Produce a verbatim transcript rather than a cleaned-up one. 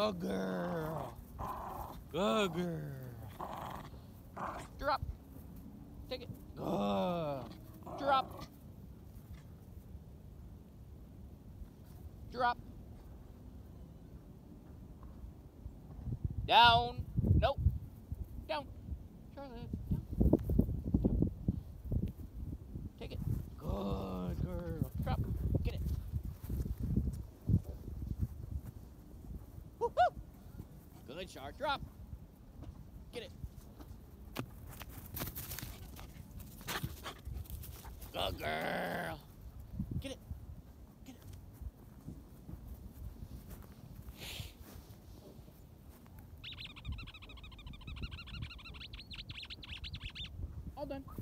Good girl. Good girl. Drop. Take it. Good. Drop. Drop. Down. Nope. Down. Charlotte. Down. Take it. Good girl. Drop. Get it. Woo-hoo. Good, Char. Drop. Get it. Good girl. Get it. Get it. All done.